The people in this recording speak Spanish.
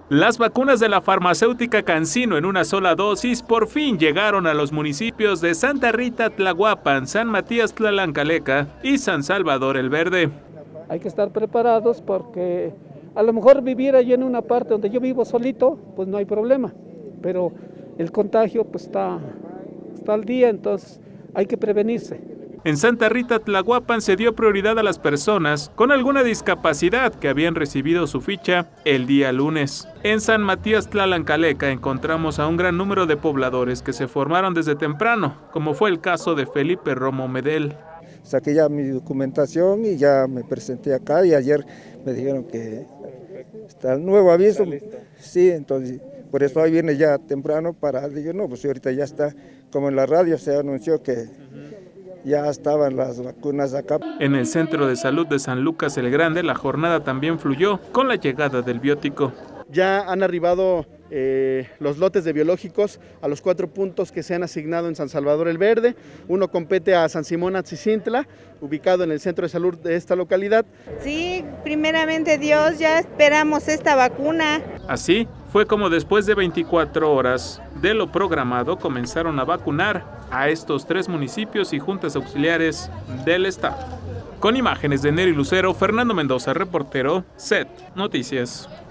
Las vacunas de la farmacéutica CanSino en una sola dosis por fin llegaron a los municipios de Santa Rita Tlahuapan, San Matías Tlalancaleca y San Salvador el Verde. Hay que estar preparados porque a lo mejor vivir allí en una parte donde yo vivo solito, pues no hay problema, pero el contagio pues está al día, entonces hay que prevenirse. En Santa Rita Tlahuapan se dio prioridad a las personas con alguna discapacidad que habían recibido su ficha el día lunes. En San Matías Tlalancaleca encontramos a un gran número de pobladores que se formaron desde temprano, como fue el caso de Felipe Romo Medel. Saqué ya mi documentación y ya me presenté acá y ayer me dijeron que está el nuevo aviso. Sí, entonces por eso hoy viene ya temprano para, digo, no, pues ahorita ya está, como en la radio se anunció que ya estaban las vacunas acá. En el Centro de Salud de San Lucas el Grande la jornada también fluyó con la llegada del biótico. Ya han arribado los lotes de biológicos a los 4 puntos que se han asignado en San Salvador el Verde. Uno compete a San Simón Atzicintla, ubicado en el centro de salud de esta localidad. Sí, primeramente Dios, ya esperamos esta vacuna. Así fue como después de 24 horas de lo programado comenzaron a vacunar a estos 3 municipios y juntas auxiliares del estado. Con imágenes de Neri Lucero, Fernando Mendoza, reportero, SET Noticias.